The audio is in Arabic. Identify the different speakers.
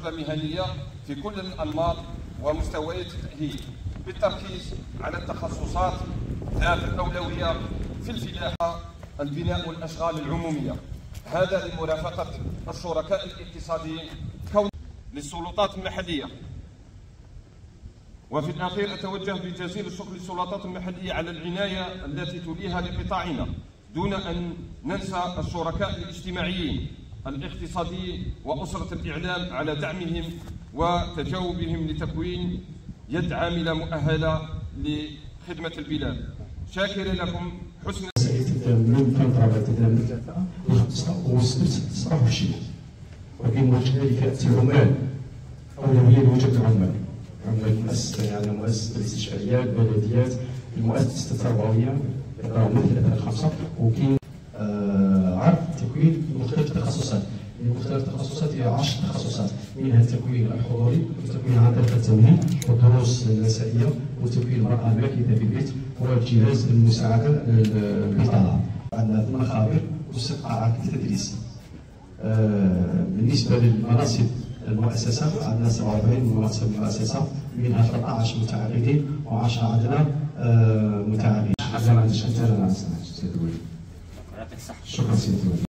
Speaker 1: رتبة مهنية في كل الأنماط ومستويات التأهيل، بالتركيز على التخصصات ذات الأولوية في الفلاحة، البناء والأشغال العمومية. هذا لمرافقة الشركاء الاقتصاديين للسلطات المحلية. وفي الأخير أتوجه بجزيل الشكر للسلطات المحلية على العناية التي توليها لقطاعنا، دون أن ننسى الشركاء الاجتماعيين الاقتصاديين وأسرة الإعلام على دعمهم وتجاوبهم لتكوين يد عاملة مؤهلة لخدمة البلاد. شاكر لكم حسن
Speaker 2: من فترة والسبت 29 وكاين كذلك العمال أولوية لوجود العمال المؤسسة يعني مؤسسة الاستشاريات، البلديات، المؤسسة التربوية مثل الخمسة، وكاين عرض تكوين مختلف التخصصات. مختلف التخصصات هي 10 تخصصات، منها التكوين الحضوري والتكوين عن طريق التمهيد والدروس المسائية وتكوين المرأة الماكثة في البيت والجهاز المساعدة للبطالة. عندنا المخابر واستقطاعات التدريس. بالنسبة للمناصب المؤسسة عندنا 47 منصب مؤسسة، منها 13 متعاقدين و10 عندنا متعاقدين.
Speaker 3: شكرا سيدي.
Speaker 2: شكرا سيدي.